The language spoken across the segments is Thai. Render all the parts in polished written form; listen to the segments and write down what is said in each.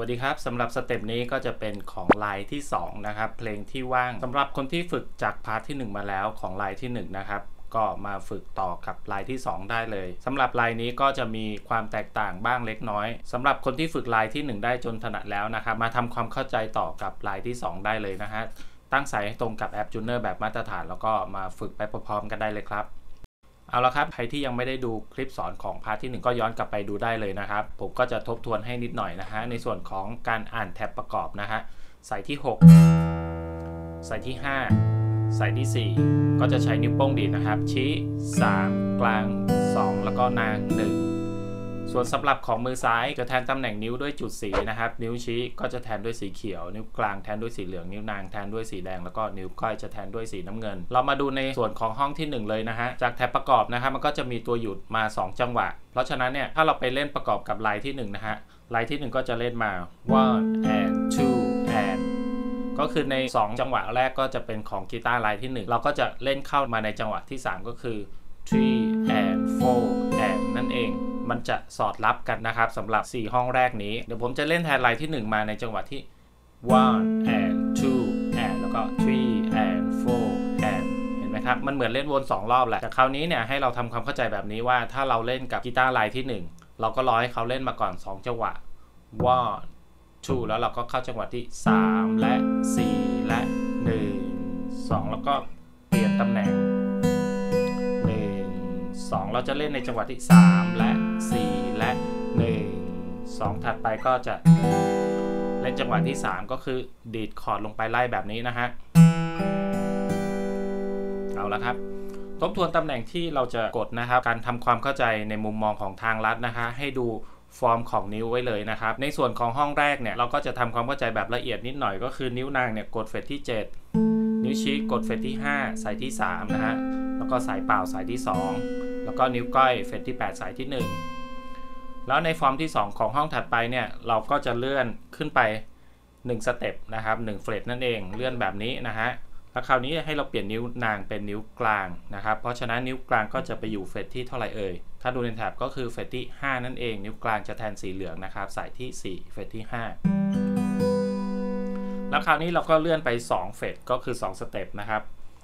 วัสดีครับสำหรับสเต็ปนี้ก็จะเป็นของไลน์ที่2นะครับเพลงที่ว่างสำหรับคนที่ฝึกจากพาร์ทที่1มาแล้วของไลน์ที่1นะครับก็มาฝึกต่อกับไลน์ที่2ได้เลยสำหรับไลน์นี้ก็จะมีความแตกต่างบ้างเล็กน้อยสำหรับคนที่ฝึกไลน์ที่1ได้จนถนัดแล้วนะครับมาทำความเข้าใจต่อกับไลน์ที่2ได้เลยนะฮะตั้งสายให้ตรงกับแอป Tuner แบบมาตรฐานแล้วก็มาฝึกไปพร้อมๆกันได้เลยครับเอาละครับใครที่ยังไม่ได้ดูคลิปสอนของพาร์ทที่1ก็ย้อนกลับไปดูได้เลยนะครับผมก็จะทบทวนให้นิดหน่อยนะฮะในส่วนของการอ่านแท็บประกอบนะฮะสายที่6สายที่5สายที่4ก็จะใช้นิ้วโป้งดีดนะครับชี้3กลาง2แล้วก็นาง1ส่วนสำหรับของมือซ้ายจะแทนตำแหน่งนิ้วด้วยจุดสีนะครับนิ้วชี้ก็จะแทนด้วยสีเขียวนิ้วกลางแทนด้วยสีเหลืองนิ้วนางแทนด้วยสีแดงแล้วก็นิ้วก้อยจะแทนด้วยสีน้ำเงินเรามาดูในส่วนของห้องที่1เลยนะฮะจากแท็บประกอบนะครับมันก็จะมีตัวหยุดมา2จังหวะเพราะฉะนั้นเนี่ยถ้าเราไปเล่นประกอบกับไลน์ที่1นะฮะไลน์ที่1ก็จะเล่นมา one and two and ก็คือใน2จังหวะแรกก็จะเป็นของกีตาร์ไลน์ที่1เราก็จะเล่นเข้ามาในจังหวะที่3ก็คือ three and four and นั่นเองมันจะสอดรับกันนะครับสำหรับ4ห้องแรกนี้เดี๋ยวผมจะเล่นแทนไลน์ที่1มาในจังหวะที่ one and two and แล้วก็ three and four and เห็นไหมครับมันเหมือนเล่นวน2รอบแหละแต่คราวนี้เนี่ยให้เราทำความเข้าใจแบบนี้ว่าถ้าเราเล่นกับกีตาร์ไลน์ที่1เราก็รอให้เขาเล่นมาก่อน2จังหวะ one two แล้วเราก็เข้าจังหวะที่3และ4และ1 2แล้วก็เปลี่ยนตำแหน่ง2เราจะเล่นในจังหวะที่3และ4และ1 2ถัดไปก็จะเล่นจังหวะที่3ก็คือดีดคอร์ดลงไปไล่แบบนี้นะฮะเอาละครับทบทวนตำแหน่งที่เราจะกดนะครับการทำความเข้าใจในมุมมองของทางลัดนะคะให้ดูฟอร์มของนิ้วไว้เลยนะครับในส่วนของห้องแรกเนี่ยเราก็จะทำความเข้าใจแบบละเอียดนิดหน่อยก็คือนิ้วนางเนี่ยกดเฟรตที่7นิ้วชี้กดเฟรตที่5สายที่3นะฮะแล้วก็สายเปล่าสายที่2แล้วก็นิ้วก้อยเฟรตที่8สายที่1แล้วในฟอร์มที่2ของห้องถัดไปเนี่ยเราก็จะเลื่อนขึ้นไป1สเต็ปนะครับ1เฟรตนั่นเองเลื่อนแบบนี้นะฮะแล้วคราวนี้ให้เราเปลี่ยนนิ้วนางเป็นนิ้วกลางนะครับเพราะฉะนั้นนิ้วกลางก็จะไปอยู่เฟรตที่เท่าไหร่เอ่ยถ้าดูในแท็บก็คือเฟรตที่5นั่นเองนิ้วกลางจะแทนสีเหลืองนะครับสายที่4เฟรตที่5แล้วคราวนี้เราก็เลื่อนไป2เฟรตก็คือ2สเต็ปนะครับ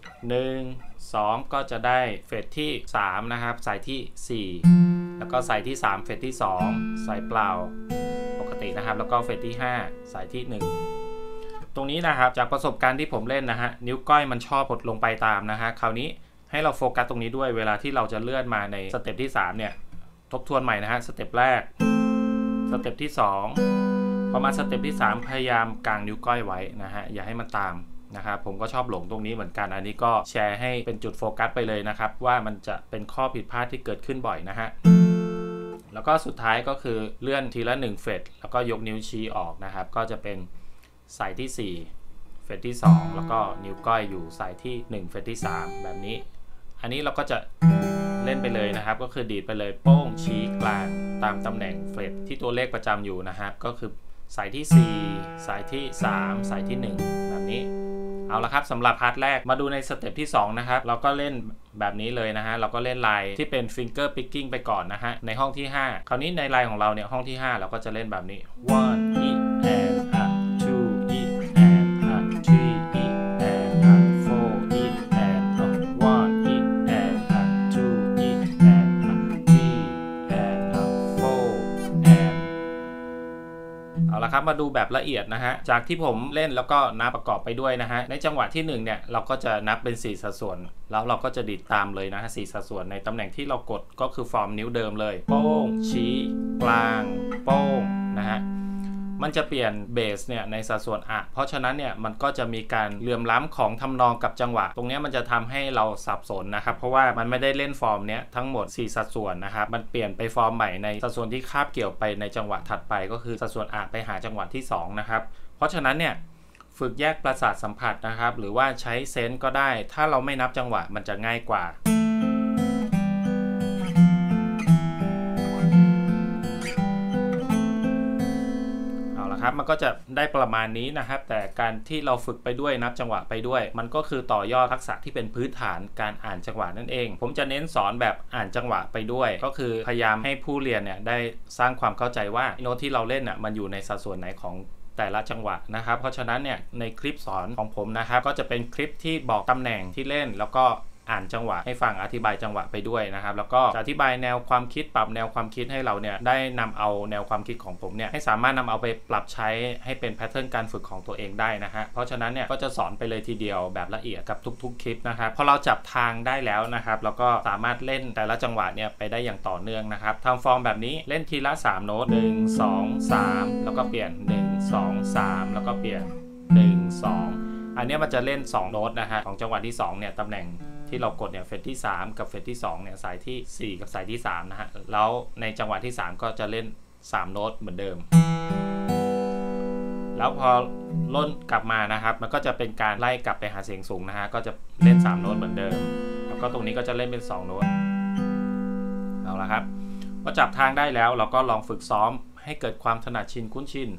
1 2ก็จะได้เฟรตที่3นะครับสายที่4แล้วก็สายที่3เฟรตที่2สายเปล่าปกตินะครับแล้วก็เฟรตที่5สายที่1ตรงนี้นะครับจากประสบการณ์ที่ผมเล่นนะฮะนิ้วก้อยมันชอบหดลงไปตามนะฮะคราวนี้ให้เราโฟกัสตรงนี้ด้วยเวลาที่เราจะเลื่อนมาในสเต็ปที่3เนี่ยทบทวนใหม่นะฮะสเต็ปแรกสเต็ปที่2พอมาสเต็ปที่3พยายามกางนิ้วก้อยไว้นะฮะอย่าให้มันตามนะครับผมก็ชอบหลงตรงนี้เหมือนกันอันนี้ก็แชร์ให้เป็นจุดโฟกัสไปเลยนะครับว่ามันจะเป็นข้อผิดพลาดที่เกิดขึ้นบ่อยนะฮะแล้วก็สุดท้ายก็คือเลื่อนทีละ1เฟรตแล้วก็ยกนิ้วชี้ออกนะครับก็จะเป็นสายที่4เฟรตที่2แล้วก็นิ้วก้อยอยู่สายที่1เฟรตที่3แบบนี้อันนี้เราก็จะเล่นไปเลยนะครับก็คือดีดไปเลยโป้งชี้กลางตามตำแหน่งเฟรตที่ตัวเลขประจำอยู่นะครับก็คือสายที่4สายที่3สายที่1แบบนี้เอาละครับสำหรับพาร์ทแรกมาดูในสเต็ปที่2นะครับเราก็เล่นแบบนี้เลยนะฮะเราก็เล่นไลน์ที่เป็น finger picking ไปก่อนนะฮะในห้องที่5คราวนี้ในไลน์ของเราเนี่ยห้องที่5เราก็จะเล่นแบบนี้ one e and a two e and a three e and a four e and a one e and a two e and a three and a four andเอาละครับมาดูแบบละเอียดนะฮะจากที่ผมเล่นแล้วก็นับประกอบไปด้วยนะฮะในจังหวะที่1เนี่ยเราก็จะนับเป็น4สัดส่วนแล้วเราก็จะดีดตามเลยนะฮะ4สัดส่วนในตำแหน่งที่เรากดก็คือฟอร์มนิ้วเดิมเลยโป้งชี้กลางโป้งนะฮะมันจะเปลี่ยนเบสเนี่ยในสัดส่วนอะเพราะฉะนั้นเนี่ยมันก็จะมีการเหลื่อมล้ำของทำนองกับจังหวะตรงนี้มันจะทำให้เราสับสนนะครับเพราะว่ามันไม่ได้เล่นฟอร์มเนี้ยทั้งหมด4สัดส่วนนะครับมันเปลี่ยนไปฟอร์มใหม่ในสัดส่วนที่คาบเกี่ยวไปในจังหวะถัดไปก็คือสัดส่วนอะไปหาจังหวะที่2นะครับเพราะฉะนั้นเนี่ยฝึกแยกประสาทสัมผัสนะครับหรือว่าใช้เซนส์ก็ได้ถ้าเราไม่นับจังหวะมันจะง่ายกว่าครับมันก็จะได้ประมาณนี้นะครับแต่การที่เราฝึกไปด้วยนับจังหวะไปด้วยมันก็คือต่อยอดทักษะที่เป็นพื้นฐานการอ่านจังหวะนั่นเองผมจะเน้นสอนแบบอ่านจังหวะไปด้วยก็คือพยายามให้ผู้เรียนเนี่ยได้สร้างความเข้าใจว่าโน้ตที่เราเล่นมันอยู่ในสัดส่วนไหนของแต่ละจังหวะนะครับเพราะฉะนั้นเนี่ยในคลิปสอนของผมนะครับก็จะเป็นคลิปที่บอกตำแหน่งที่เล่นแล้วก็อ่านจังหวะให้ฟังอธิบายจังหวะไปด้วยนะครับแล้วก็จะอธิบายแนวความคิดปรับแนวความคิดให้เราเนี่ยได้นำเอาแนวความคิดของผมเนี่ยให้สามารถนำเอาไปปรับใช้ให้เป็นแพทเทิร์นการฝึกของตัวเองได้นะฮะเพราะฉะนั้นเนี่ยก็จะสอนไปเลยทีเดียวแบบละเอียดกับทุกๆคลิปนะครับพอเราจับทางได้แล้วนะครับแล้วก็สามารถเล่นแต่ละจังหวะเนี่ยไปได้อย่างต่อเนื่องนะครับทำฟอร์มแบบนี้เล่นทีละ3โน้ต1 2 3แล้วก็เปลี่ยน1 2 3แล้วก็เปลี่ยน1 2อันนี้มันจะเล่น2โน้ตนะฮะของจังหวะที่2เนี่ยตำแหน่งที่เรากดเนี่ยเฟรตที่3กับเฟรตที่2เนี่ยสายที่4กับสายที่3นะฮะแล้วในจังหวะที่3ก็จะเล่น3โน้ตเหมือนเดิมแล้วพอล่นกลับมานะครับมันก็จะเป็นการไล่กลับไปหาเสียงสูงนะฮะก็จะเล่น3โน้ตเหมือนเดิมแล้วก็ตรงนี้ก็จะเล่นเป็น2โน้ตเอาละครับพอจับทางได้แล้วเราก็ลองฝึกซ้อมให้เกิดความถนัดชินคุ้นชิน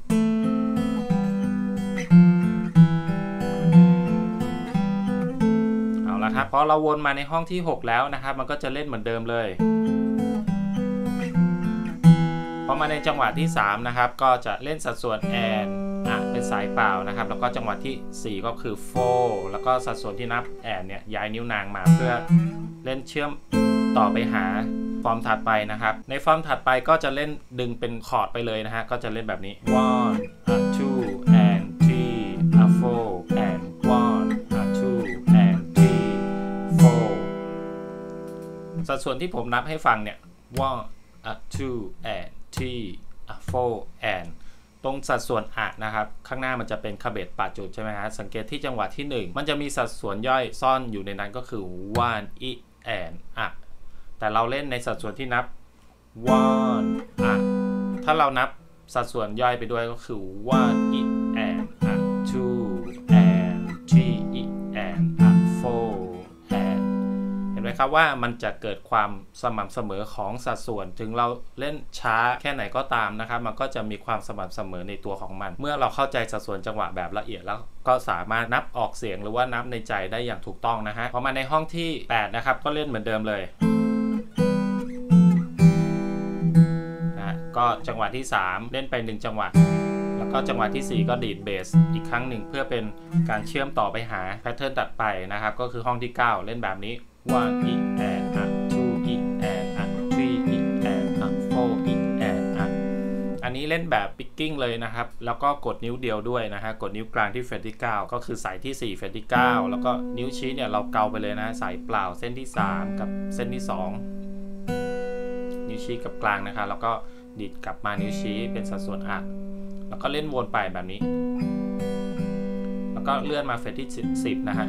ครับพอเราวนมาในห้องที่6แล้วนะครับมันก็จะเล่นเหมือนเดิมเลยพอมาในจังหวะที่3นะครับก็จะเล่นสัดส่วนแอนเป็นสายเปล่านะครับแล้วก็จังหวะที่4ก็คือโฟแล้วก็สัดส่วนที่นับแอนเนี่ยย้ายนิ้วนางมาเพื่อเล่นเชื่อมต่อไปหาฟอร์มถัดไปนะครับในฟอร์มถัดไปก็จะเล่นดึงเป็นคอร์ดไปเลยนะฮะก็จะเล่นแบบนี้ one two and three four and one two andสัดส่วนที่ผมนับให้ฟังเนี่ย one two and three four and ตรงสัดส่วนนะครับข้างหน้ามันจะเป็นคาเบต8จุดใช่ไหมฮะสังเกตที่จังหวะที่1มันจะมีสัดส่วนย่อยซ่อนอยู่ในนั้นก็คือ one and แต่เราเล่นในสัดส่วนที่นับ one ถ้าเรานับสัดส่วนย่อยไปด้วยก็คือ one and two and three and fourเห็นไหมครับว่ามันจะเกิดความสม่ำเสมอของสัดส่วนถึงเราเล่นช้าแค่ไหนก็ตามนะครับมันก็จะมีความสม่ำเสมอในตัวของมันเมื่อเราเข้าใจสัดส่วนจังหวะแบบละเอียดแล้วก็สามารถนับออกเสียงหรือว่านับในใจได้อย่างถูกต้องนะฮะพอมาในห้องที่8นะครับก็เล่นเหมือนเดิมเลยนะก็จังหวะที่3เล่นไป1จังหวะแล้วก็จังหวะที่4ก็ดีดเบสอีกครั้งหนึ่งเพื่อเป็นการเชื่อมต่อไปหาแพทเทิร์นตัดไปนะครับก็คือห้องที่9เล่นแบบนี้one and two and three and four and อันนี้เล่นแบบปิกกิ้งเลยนะครับแล้วก็กดนิ้วเดียวด้วยนะฮะกดนิ้วกลางที่เฟรตที่9ก็คือสายที่4เฟรตที่9แล้วก็นิ้วชี้เนี่ยเราเกาไปเลยนะสายเปล่าเส้นที่3กับเส้นที่2นิ้วชี้กับกลางนะคะแล้วก็ดีดกลับมานิ้วชี้เป็นสัดส่วนแล้วก็เล่นวนไปแบบนี้แล้วก็เลื่อนมาเฟรตที่10นะฮะ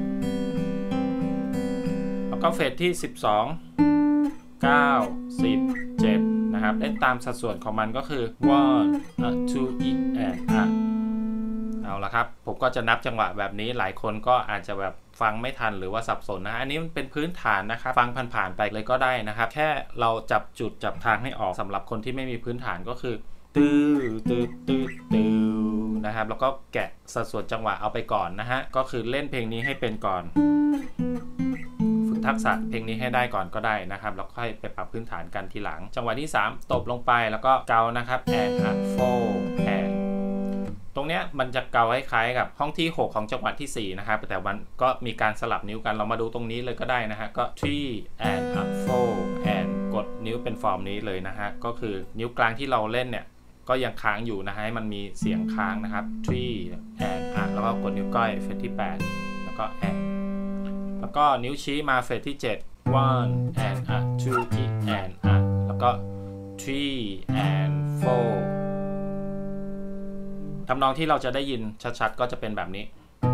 แล้วก็เฟสที่12 9 10 7นะครับเล่นตามสัดส่วนของมันก็คือ one two and เอาละครับผมก็จะนับจังหวะแบบนี้หลายคนก็อาจจะแบบฟังไม่ทันหรือว่าสับสนนะอันนี้มันเป็นพื้นฐานนะครับฟังผ่านๆไปเลยก็ได้นะครับแค่เราจับจุดจับทางให้ออกสำหรับคนที่ไม่มีพื้นฐานก็คือตื้อนะครับแล้วก็แกะสัดส่วนจังหวะเอาไปก่อนนะฮะก็คือเล่นเพลงนี้ให้เป็นก่อนทักษะเพลงนี้ให้ได้ก่อนก็ได้นะครับแล้วค่อยไปปรับพื้นฐานกันทีหลังจังหวะที่3ตบลงไปแล้วก็เกานะครับ and four and ตรงเนี้ยมันจะเกาคล้ายๆกับห้องที่6ของจังหวะที่4นะครับแต่มันก็มีการสลับนิ้วกันเรามาดูตรงนี้เลยก็ได้นะฮะก็ three and four and กดนิ้วเป็นฟอร์มนี้เลยนะฮะก็คือนิ้วกลางที่เราเล่นเนี่ยก็ยังค้างอยู่นะฮะมันมีเสียงค้างนะครับ three and แล้วก็กดนิ้วก้อยเฟสที่8แล้วก็ andแล้วก็นิ้วชี้มาเฟสที่7 one and two and แล้วก็ three and four ทำนองที่เราจะได้ยินชัดๆก็จะเป็นแบบนี้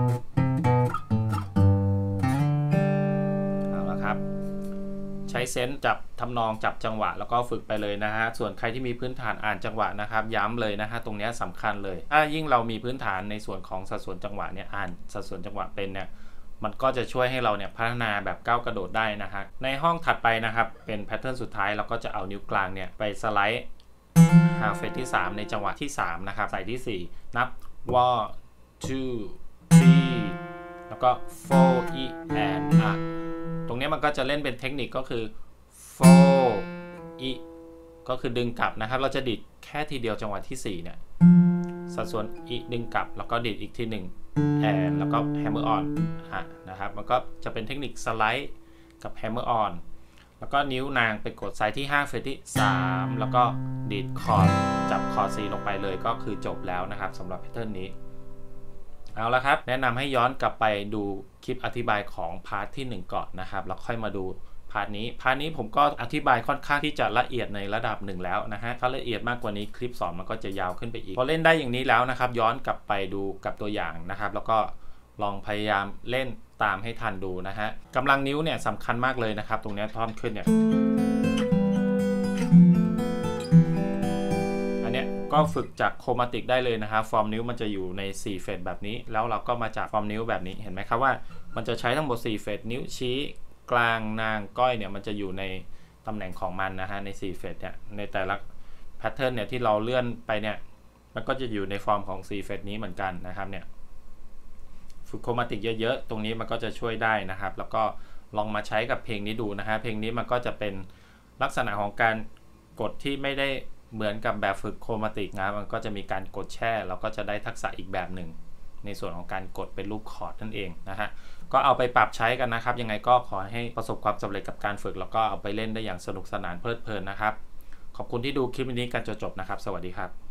เอาละครับใช้เซนส์จับทำนองจับจังหวะแล้วก็ฝึกไปเลยนะฮะส่วนใครที่มีพื้นฐานอ่านจังหวะนะครับย้ำเลยนะฮะตรงนี้สำคัญเลยถ้ายิ่งเรามีพื้นฐานในส่วนของสัดส่วนจังหวะเนี่ยอ่านสัดส่วนจังหวะเป็นเนี่ยมันก็จะช่วยให้เราเนี่ยพัฒนาแบบก้าวกระโดดได้นะฮะในห้องถัดไปนะครับเป็นแพทเทิร์นสุดท้ายเราก็จะเอานิ้วกลางเนี่ยไปสไลด์ half เฟสที่3ในจังหวะที่3นะครับใส่ที่4นับ 1 2 3แล้วก็ 4 e and a ตรงนี้มันก็จะเล่นเป็นเทคนิคก็คือ 4 e ก็คือดึงกลับนะครับเราจะดีดแค่ทีเดียวจังหวะที่4เนี่ยสัดส่วน e ดึงกลับแล้วก็ดีดอีกที1 and แล้วก็ hammer on นะครับมันก็จะเป็นเทคนิคสไลด์กับ hammer on แล้วก็นิ้วนางไปกดไซด์ที่5เฟสที่3แล้วก็ดีดคอร์ดจับคอร์ด C ลงไปเลยก็คือจบแล้วนะครับสำหรับแพทเทิร์นนี้เอาละครับแนะนำให้ย้อนกลับไปดูคลิปอธิบายของพาร์ทที่1ก่อนนะครับแล้วค่อยมาดูพาร์ทนี้ผมก็อธิบายค่อนข้างที่จะละเอียดในระดับ1แล้วนะฮะถ้าละเอียดมากกว่านี้คลิปสอนมันก็จะยาวขึ้นไปอีกพอเล่นได้อย่างนี้แล้วนะครับย้อนกลับไปดูกับตัวอย่างนะครับแล้วก็ลองพยายามเล่นตามให้ทันดูนะฮะกำลังนิ้วเนี่ยสำคัญมากเลยนะครับตรงนี้ท่อนขึ้นเนี่ยอันเนี้ยก็ฝึกจากโครมาติกได้เลยนะครับฟอร์มนิ้วมันจะอยู่ใน4เฟสแบบนี้แล้วเราก็มาจากฟอร์มนิ้วแบบนี้เห็นไหมครับว่ามันจะใช้ทั้งหมด4เฟสนิ้วชี้กลางนางก้อยเนี่ยมันจะอยู่ในตำแหน่งของมันนะฮะใน4เฟสเนี่ยในแต่ละแพทเทิร์นเนี่ยที่เราเลื่อนไปเนี่ยมันก็จะอยู่ในฟอร์มของ4เฟสนี้เหมือนกันนะครับเนี่ยฝึกโครมาติกเยอะๆตรงนี้มันก็จะช่วยได้นะครับแล้วก็ลองมาใช้กับเพลงนี้ดูนะฮะเพลงนี้มันก็จะเป็นลักษณะของการกดที่ไม่ได้เหมือนกับแบบฝึกโครมาติกนะมันก็จะมีการกดแช่เราก็จะได้ทักษะอีกแบบหนึ่งในส่วนของการกดเป็นรูปคอร์ดนั่นเองนะฮะก็เอาไปปรับใช้กันนะครับยังไงก็ขอให้ประสบความสำเร็จกับการฝึกแล้วก็เอาไปเล่นได้อย่างสนุกสนานเพลิดเพลินนะครับขอบคุณที่ดูคลิปนี้กันจนจบนะครับสวัสดีครับ